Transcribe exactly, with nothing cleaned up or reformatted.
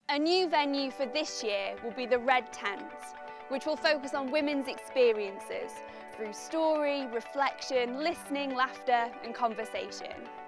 A new venue for this year will be the Red Tent, which will focus on women's experiences through story, reflection, listening, laughter and conversation.